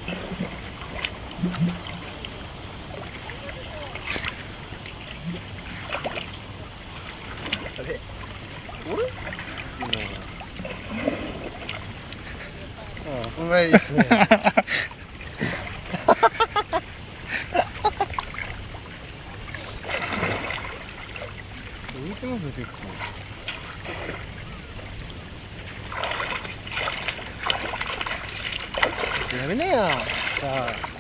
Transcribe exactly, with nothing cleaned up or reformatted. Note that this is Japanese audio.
あれうまいですね。浮いてますね、結構。やめなよ。さあ。